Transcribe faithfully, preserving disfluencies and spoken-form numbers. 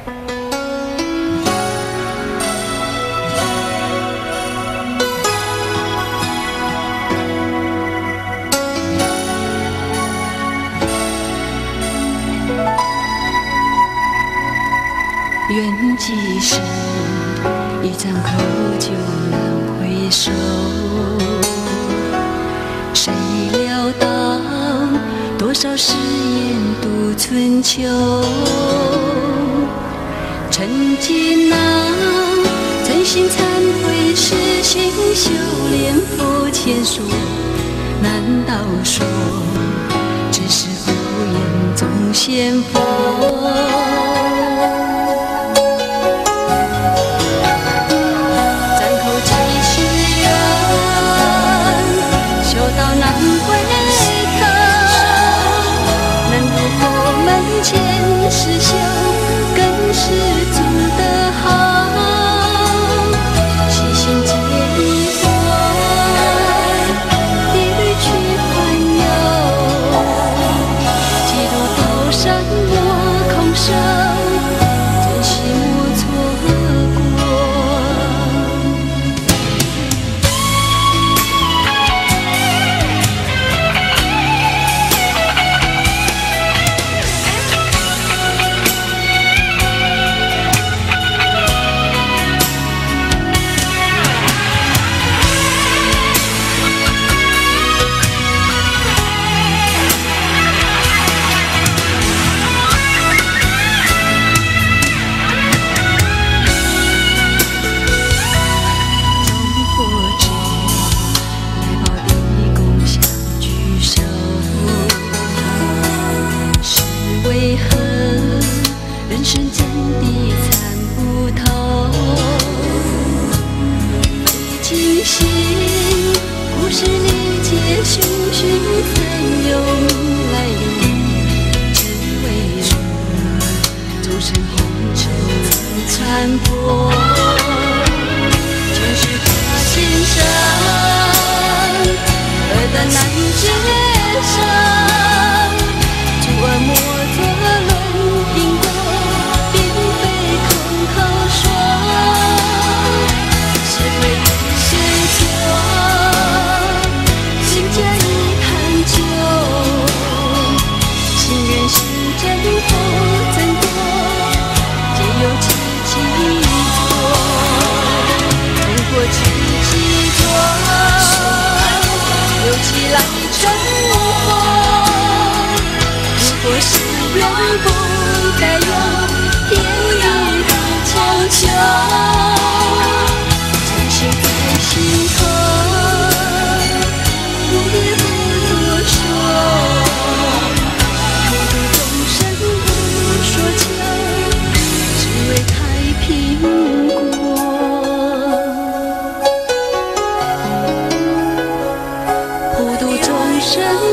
缘既是，一张口就难回首。谁料当多少誓言度春秋？趁艰难，真心忏悔，是心修炼佛前说。难道说，只是敷衍总嫌佛？前世修，更是做得好。细心解疑惑，一律去环游。几度高山莫空手，真心莫错过。人生真谛参不透，费尽心，故事理解寻寻曾有命来临，只为了终身红尘残破。前世他今生，恶的难接受，诸恶莫作论因果。起来成祸，如果是缘不该有天意的强求，真心在心头，我也不多说。普度众生不说求，只为太平国。普度众生。